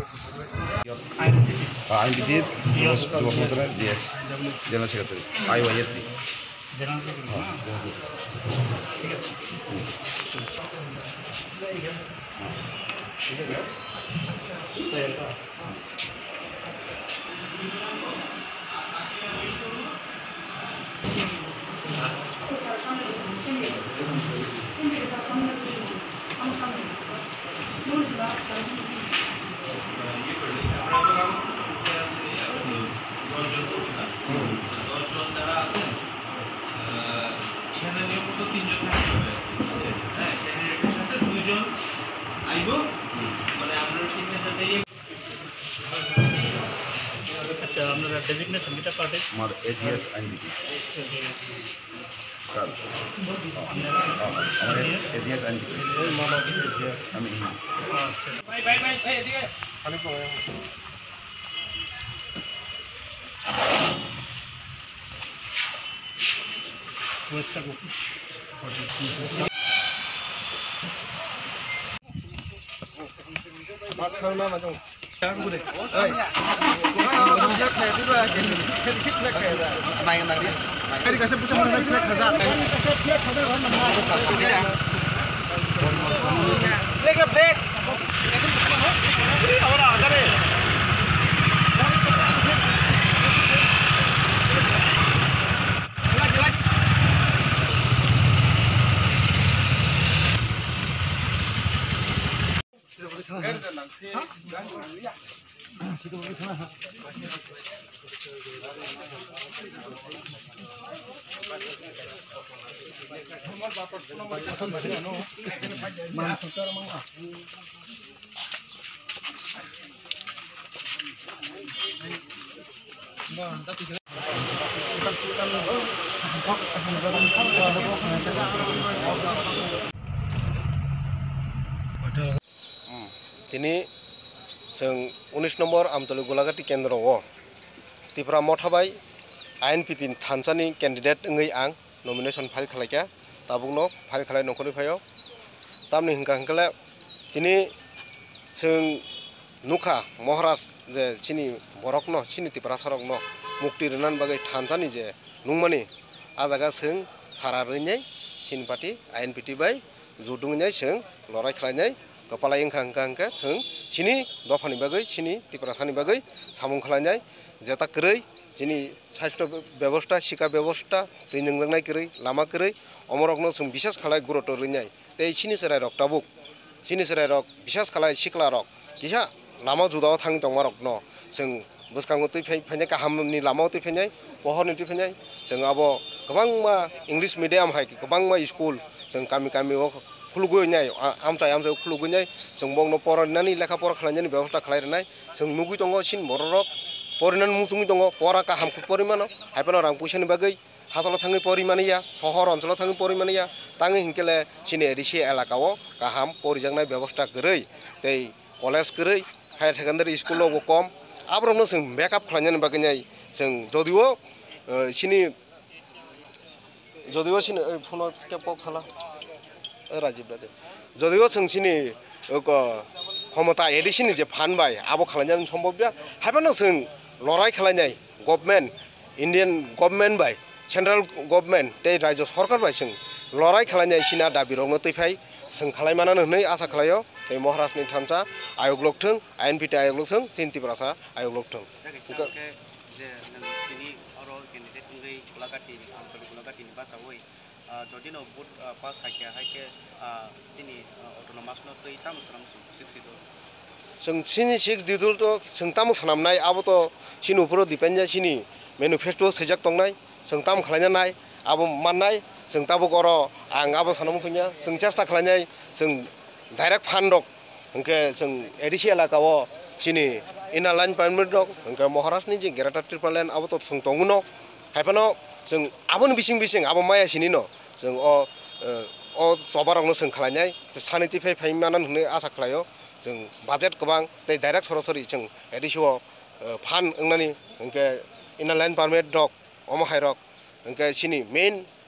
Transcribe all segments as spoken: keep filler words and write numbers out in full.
Ain Bitit, Juma Putra, yes, General Secretary, I Y T. General Secretary. এখানে নিয়মিত তিনজন থাকতে হবে। আচ্ছা আচ্ছা। হ্যাঁ, ক্যান্ডিডেটের সাথে দুইজন আইবো মানে আপনার সিগনেচারটা ইয়ে আচ্ছা আপনারা ডেজিগনেশন কিটা পার্টি আমার এজিএস আইনবিটি কাল আমার এজিএস আইনবিটি ওই মামা এজিএস আমি আচ্ছা ভাই ভাই ভাই ভাই এদিকে খালি তো ওয়েস্টার बात करना ना जो क्या बोले ओए मेरी कैसे पूछा मैंने फ्लैग खजा लेके देख और आगे रे Ini seng unis nomor amtolu golagati kendro wo tipra mothabai I N P tin thansani candidate ngai ang nomination file khalaika tabungno file khalai nokoni phayo tamni hingka hingkala tini seng nukha mohraj je chini borokno chini tipra sarokno mukti renan bagai thansani je nungmani ajaga seng sara reinai chin party I N P T bai judungnyai seng lorai khlainai kepala ingkang ingkang thung sini dofani bagai sini tiprasani bagai samung khalanyai jeta krei sini sastro ব্যবস্থা শিক্ষা ব্যবস্থা teinjungnai krei lama krei omorokno sung bishas khalai guroto rinyai tei sini serai rok tabuk sini serai rok bishas khalai sikla rok kiha lama judao thang tongmarokno sung boskango tui phai kahamni lama tui phainai pohorni tui phainai sung abo kwbangma english medium hai kwbangma school sung kami kami o khulugoinai amchai amchai khulugoinai sung bongno poranani lekha pora khlainani ব্যবস্থা khlairnai sung nugui tongo sin bororok porinan mutungi tongo pora ka hamku porimano haipano rang puisani bagai hasalo thangi porimaniya sohor অঞ্চল thangi porimaniya tangi hinkele sini edisi elakao kaham porijangnai ব্যবস্থা goroi tei college goroi higher secondary school lo kom abromno sung backup khlainani bagai sung jodio sini jodio sini phono ke pok khala Rajib Rajib যদিও जोंसिनि ক্ষমতা এডিসিনি যে fund by আবো খালাইজাनो সম্ভবया हाइबानो जों लराय खालायनाय government Indian government बाय central government ते राज्य सरकार बाय जों लराय खालायनाय सिना दाबिरंनो तैफाय जों खालायमानानो होनै आसा खालायो ते महाराष्ट्रनि थानसा आयोग लकथों I N P T आयोग लकथों सिन्ति प्रासा आयोग लकथों जे नोंसिनि अरो कैंडिडेट नगै गुलागाति आंतरिक गुलागाति बासावै যদি নো বুট পাস হাইকে হাইকে তিনি অটোনমাস নো তৈ তাম সারাম সিক্সিটো जों सिनि सिक्स दिदुल तो जों ताम सानामनाय आबो तो सिनि उपरो डिपेन्ड जा सिनि मेनुफेक्चर सैजाक तंनाय जों ताम खालायनाय आबो माननाय जों ताबो गरो आं आबो सानाम फैया जों चेष्टा खालायनाय जों डाइरेक्ट फान्ड रक ओंके जों एडिसि एलाकाओ सिनि इना लाइन पार्टमेन्ट रक ओंके महाराष्ट्रनि जे गेराटा ट्रिपल लाइन आबो तो जों तंगुनो हाइफानो जों आबोन बिसिं बिसिं आबो माया सिनि न जों अ अ सबारावनो जों खालायनाय सानिटिफाइ फाइमानान होनो आसा खालायो जों बाजेट गोबां दै डाइरेक्ट सरसरि जों एडिसिओ फान्ड ओंनानि ओंके इना लाइन पार्मिट रक अमहाय रक ओंके सिनि मेन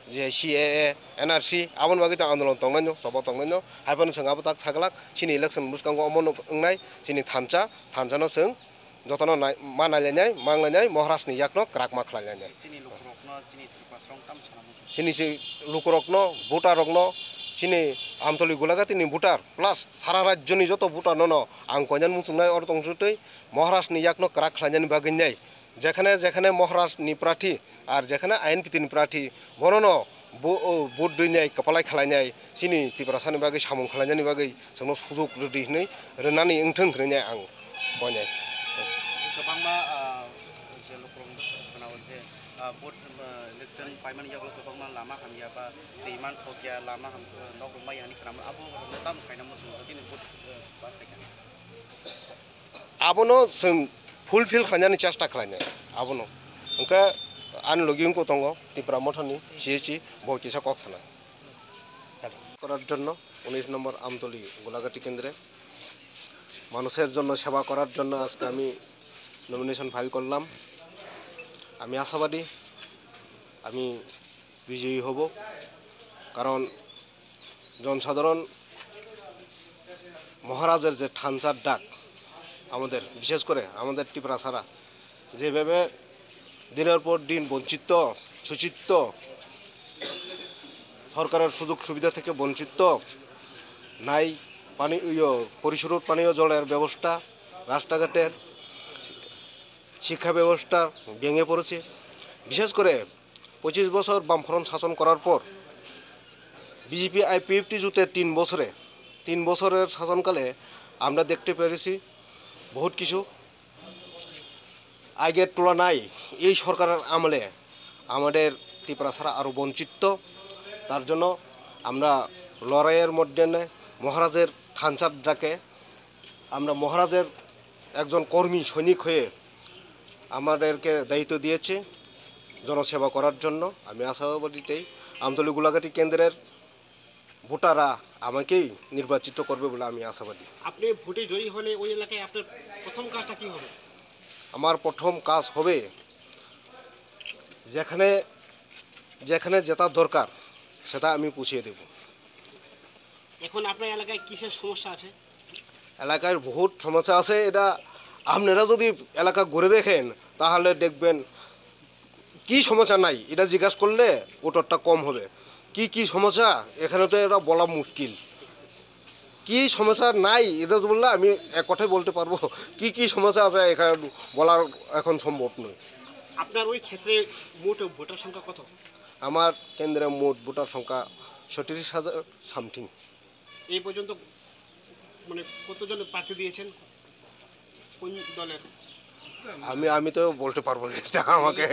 जे C A A N R C abon bagi ta andolon tongnanyo sobo tongnanyo haibon seng abo tak saglak sini election muskango omon ngnai sini thamcha thamchano seng jotono manalainai manglainai Maharashtra ni yakno krakma khlainai sini lukrokno sini tripasrong tam sanamu sini si lukurokno votarokno sini Amtoli Golagati ni votar plus sara rajyoni joto votar nono angkonyan musungnai or tongsutai Maharashtra ni yakno krak khlainani baginai যেখানে যেখানে মহারাষ্ট্র নি প্রার্থী আর যেখানে INP নি প্রার্থী বননো vote দইনাই কপালাই খালাইনাই সিনি ত্রিপুরাসানি বাগै সামং খালাইनायनि बागै जोंनो सुजुग रदिनै रोनानै ओंथों होनाय आं बयनाय गोबांमा जे लक्रम खोनाव जे भोट इलेक्शन पाइमान यागल गोबांमा लामा हामिया बा दैमान खगिया लामा हाम नगरमाय हानि खोनामोन आबो ताम खायना मोसुं दिनै भोट पास खायना आबोनो जों ফুলফিল খাইনানি চেষ্টা খাইনাय আবনো ওকে আন লগিং কো তঙ্গ ত্রিপুরা মঠনি সিএসি বকিসা কক্সনা করার জন্য উনিশ নম্বর আমতলি গোলাঘাটি কেন্দ্রে মানুষের জন্য সেবা করার জন্য আজকে আমি নমিনেশন ফাইল করলাম আমি আশাবাদী আমি বিজয়ী হব কারণ জনসাধারণ মহারাজের যে ঠানচার ডাক আমাদের বিশেষ করে আমাদের ত্রিপুরা ছাড়া যেভাবে দিনের পর দিন বঞ্চিত শোষিত সরকারের সুযোগ সুবিধা থেকে বঞ্চিত নাই পানি পরিশোধ পানীয় জলের ব্যবস্থা রাস্তাঘাটের শিক্ষা ব্যবস্থা ভেঙে পড়েছে বিশেষ করে পঁচিশ বছর বামফ্রন্ট শাসন করার পর বিজেপি আইপিএফটি জোটের তিন বছরে তিন বছরের শাসনকালে আমরা দেখতে পেরেছি বহুত কিছু আগের তুলনায় এই সরকারের আমলে আমাদের ত্রিপুরা ছাড়া আরও বঞ্চিত তার জন্য আমরা লড়াইয়ের মধ্যে মহারাজের ঠানচার ডাকে আমরা মহারাজের একজন কর্মী সৈনিক হয়ে আমাদেরকে দায়িত্ব দিয়েছে জনসেবা করার জন্য আমি আশাবাদীতেই আমতলি গোলাঘাটি কেন্দ্রের ভোটাররা আমাকেই নির্বাচিত করবে বলে আমি আশাবাদী আপনি ভোটে জয়ী হলে ওই এলাকায় আপনার প্রথম কাজটা কি হবে আমার প্রথম কাজ হবে যেখানে যেখানে যেটা দরকার সেটা আমি পুষিয়ে দেব এখন আপনার এলাকায় কিসের সমস্যা আছে এলাকায় বহুত সমস্যা আছে এটা আপনারা যদি এলাকা ঘুরে দেখেন তাহলে দেখবেন কি সমস্যা নাই এটা জিজ্ঞাসা করলে উত্তরটা কম হবে কি কি সমস্যা এখানে তো এটা বলা মুশকিল কি সমস্যা নাই এটা বললে আমি এক কথাই বলতে পারবো কি কি সমস্যা আছে এখানে বলার এখন সম্ভব নয় আপনার ওই ক্ষেত্রে মোট ভোটার সংখ্যা কত আমার কেন্দ্রে মোট ভোটার সংখ্যা ছত্রিশ হাজার সামথিং এই পর্যন্ত মানে কতজন প্রার্থী দিয়েছেন কোন দলের আমি আমি তো বলতে পারবো না এটা আমাকে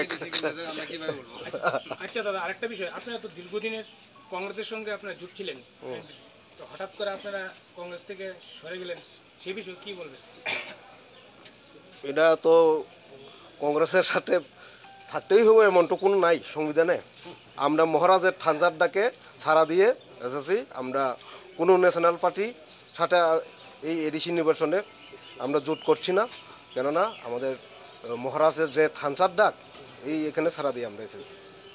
আচ্ছা দাদা আরেকটা বিষয় আপনারা তো দীর্ঘদিনের কংগ্রেসের সঙ্গে আপনারা জুট ছিলেন তো হঠাৎ করে আপনারা কংগ্রেস থেকে সরে গেলেন সেই বিষয়ে কি বলবেন এটা তো কংগ্রেসের সাথে থাকতেই হবে এমন তো কোনো নাই সংবিধানে আমরা মহারাজের ঠানচার ডাকে ছাড়া দিয়ে এসেছি আমরা কোনো ন্যাশনাল পার্টির সাথে এই এডিসি নির্বাচনে আমরা জোট করছি না কেননা আমাদের মহারাজের যে ঠানচার ডাক এই এখানে ছাড়া দিয়ে আমরা এসেছি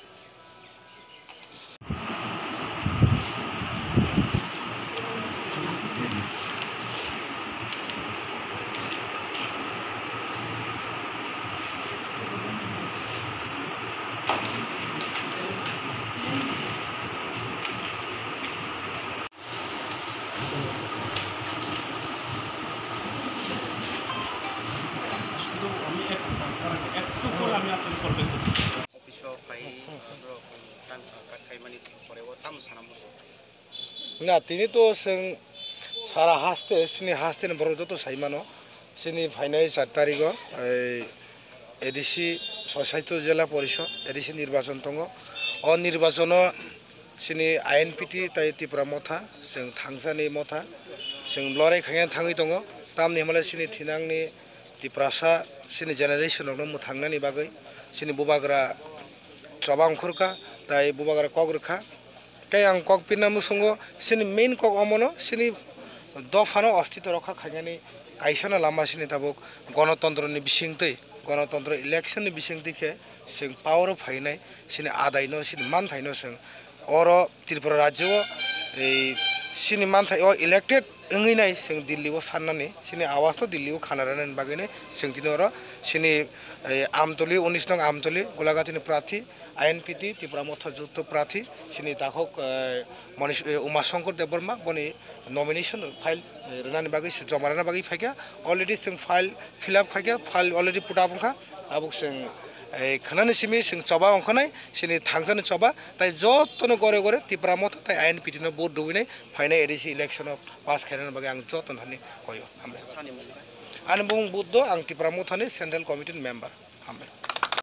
না তিনি তো সারা হাসতে তিনি হাসতেন বড় যত সাইমানো তিনি ফাইনাল চার তারিখ এই এডিসি স্বশাসিত জেলা পরিষদ এডিসি নির্বাচন দङ অ নির্বাচন তিনি আইএনপিটি তাই ত্রিপুরা মথা जों थांसानि मथा जों लराय खायना थाङै दङ तामनि हमालाय सिनि थिनांनि ত্রিপুরাসা सिनि जेनेरेशनावनो मो थांनानि बागै सिनि बुबाग्रा चबांखुरखा ताई बुबाग्रा कग्रखा তাই आं कक पिना मुसुंगो सिनि मेन कक अमनो सिनि दफानो अस्तित्व रखा खायनानि काइसाना लामा सिनि ताबुक गणतन्त्रनि बिसिंतै गणतंत्र इलेक्शन बिसिं दिखे जों पावर फाइनाय सिनि आदायनो सिनि मान थाइनो जों और त्रिपुरा राज्य सिनि मान थाइ इलेक्टेड ओंगैनाय जों दिल्लीआव साननानै सिनि आवाज तो दिल्लीआव खानारानै बागैनो जों दिनै और सिनि आमतली उन्नीस नং आमतली गोलाघाटीनि प्रार्थी आईएनपीटी त्रिपुरा मथा जुक्त प्रार्थी सिनि दाखक मनीष उमाशंकर देबबर्मा बनि नमिनेशन फाइल रनानि बागै जमा राना बागै फाइका अलरेडी जों फाइल फिलआप खाइका फाइल अलरेडी पुट आप खा आबुक जों खानानि सिमि जों चबा अंखनाय सिनि थांजानो चबा ताइ जतनो गरे गरे त्रिपुरा मथा ताइ आईएनपीटी नो बोर्ड दुबिनाय फाइनाय एडिसि इलेक्शन पास खायरानि बागै आं जतन हानि कयो हामबाय आनि बुं बुद्ध आं त्रिपुरा मथानि सेंट्रल कमिटि मेम्बार हामबाय।